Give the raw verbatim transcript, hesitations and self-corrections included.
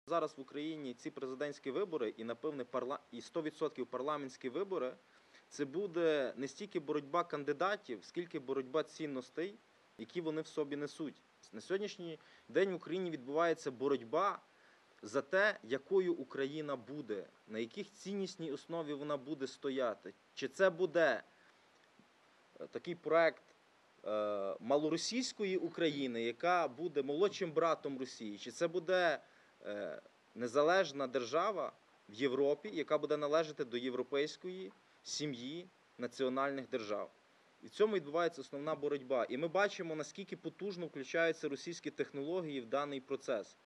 Зараз в Україні ці президентські вибори і, напевне, парла... і сто відсотків парламентські вибори – це буде не стільки боротьба кандидатів, скільки боротьба цінностей, які вони в собі несуть. На сьогоднішній день в Україні відбувається боротьба за те, якою Україна буде, на яких ціннісній основі вона буде стояти. Чи це буде такий проект е, малоросійської України, яка буде молодшим братом Росії, чи це буде е, незалежна держава в Європі, яка буде належати до європейської сім'ї національних держав. І в цьому відбувається основна боротьба. І ми бачимо, наскільки потужно включаються російські технології в даний процес.